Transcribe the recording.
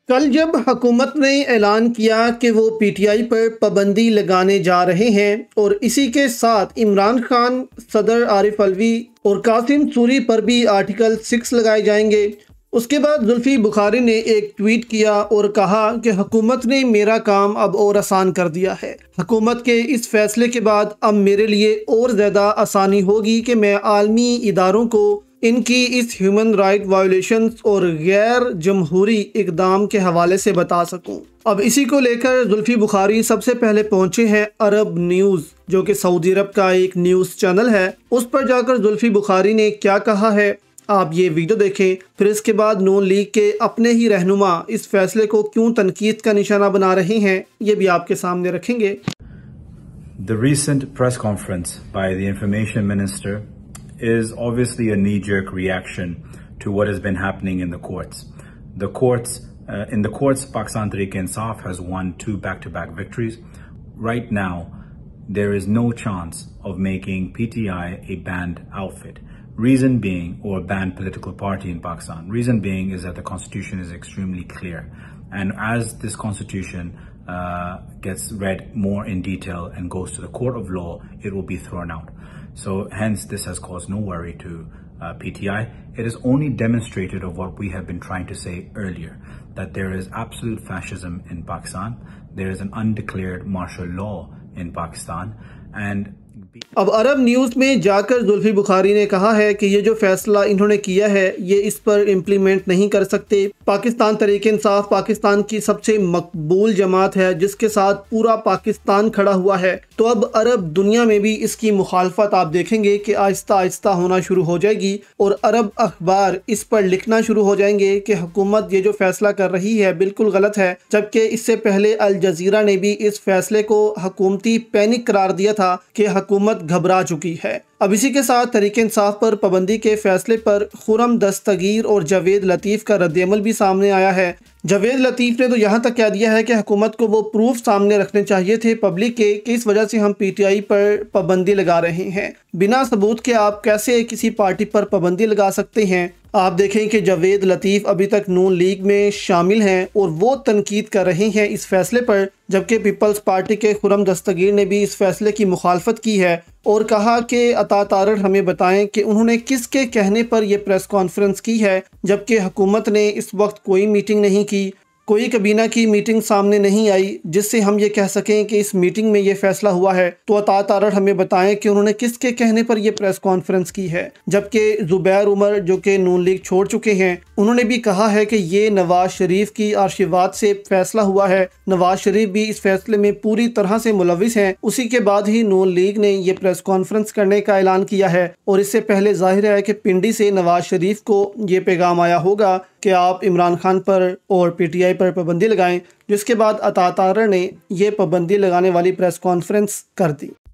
कल जब हुकूमत ने ऐलान किया कि वो पीटीआई पर पाबंदी लगाने जा रहे हैं और इसी के साथ इमरान खान, सदर आरिफ अलवी और कासिम सूरी पर भी आर्टिकल 6 लगाए जाएंगे, उसके बाद जुल्फी बुखारी ने एक ट्वीट किया और कहा कि हुकूमत ने मेरा काम अब और आसान कर दिया है। हुकूमत के इस फैसले के बाद अब मेरे लिए और ज़्यादा आसानी होगी कि मैं आलमी इदारों को इनकी इस ह्यूमन राइट वायोलेशंस और गैर जमहूरी इकदाम के हवाले से बता सकूं। अब इसी को लेकर जुल्फी बुखारी सबसे पहले पहुंचे हैं अरब न्यूज़, जो कि सऊदी अरब का एक न्यूज़ चैनल है। उस पर जाकर जुल्फी बुखारी ने क्या कहा है, आप ये वीडियो देखें। फिर इसके बाद नून लीग के अपने ही रहनुमा इस फैसले को क्यों तनकीद का निशाना बना रहे हैं, ये भी आपके सामने रखेंगे। The recent press conference by the Information Minister is obviously a knee-jerk reaction to what has been happening in the courts. In the courts, Pakistan Tehreek-e-Insaf has won 2 back-to-back victories. Right now, there is no chance of making PTI a banned outfit. Reason being, or a banned political party in Pakistan. Reason being is that the constitution is extremely clear. And as this constitution gets read more in detail and goes to the court of law, it will be thrown out. So hence this has caused no worry to PTI. It is only demonstrated of what we have been trying to say earlier, that there is absolute fascism in Pakistan. There is an undeclared martial law in Pakistan. And अब अरब news में जाकर जुल्फी बुखारी ने कहा है कि ये जो फैसला इन्होंने किया है ये इस पर इम्प्लीमेंट नहीं कर सकते। पाकिस्तान तहरीक-ए-इंसाफ पाकिस्तान की सबसे मकबूल जमात है जिसके साथ पूरा पाकिस्तान खड़ा हुआ है। तो अब अरब दुनिया में भी इसकी मुखालफत आप देखेंगे कि आहिस्ता आहिस्ता होना शुरू हो जाएगी और अरब अखबार इस पर लिखना शुरू हो जाएंगे कि हुकूमत ये जो फैसला कर रही है बिल्कुल गलत है। जबकि इससे पहले अल जजीरा ने भी इस फैसले को हुकूमती पैनिक करार दिया था कि हुकूमत घबरा चुकी है। अब इसी के साथ तहरीक-ए-इंसाफ पर पाबंदी के फैसले पर खुर्रम दस्तगीर और जावेद लतीफ़ का रद्द-ए-अमल भी सामने आया है। जावेद लतीफ़ ने तो यहाँ तक कह दिया है कि हुकूमत को वो प्रूफ सामने रखने चाहिए थे पब्लिक के कि इस वजह से हम पीटीआई पर पाबंदी लगा रहे हैं। बिना सबूत के आप कैसे किसी पार्टी पर पाबंदी लगा सकते हैं। आप देखें कि जावेद लतीफ़ अभी तक नून लीग में शामिल हैं और वो तनकीद कर रहे हैं इस फैसले पर, जबकि पीपल्स पार्टी के खुर्रम दस्तगीर ने भी इस फैसले की मुखालफत की है और कहा कि अता तारड़ हमें बताएं कि उन्होंने किसके कहने पर यह प्रेस कॉन्फ्रेंस की है, जबकि हुकूमत ने इस वक्त कोई मीटिंग नहीं की, कोई कबीना की मीटिंग सामने नहीं आई जिससे हम ये कह सकें कि इस मीटिंग में ये फैसला हुआ है। तो अता तारड़ हमें बताएं कि उन्होंने किसके कहने पर यह प्रेस कॉन्फ्रेंस की है। जबकि जुबैर उमर जो कि नून लीग छोड़ चुके हैं, उन्होंने भी कहा है कि ये नवाज शरीफ की आर्शीवाद से फैसला हुआ है। नवाज शरीफ भी इस फैसले में पूरी तरह से मुलविस हैं। उसी के बाद ही नून लीग ने यह प्रेस कॉन्फ्रेंस करने का ऐलान किया है और इससे पहले जाहिर है कि पिंडी से नवाज शरीफ को ये पैगाम आया होगा कि आप इमरान खान पर और पीटीआई पर पाबंदी लगाएं, जिसके बाद अता तारड़ ने यह पाबंदी लगाने वाली प्रेस कॉन्फ्रेंस कर दी।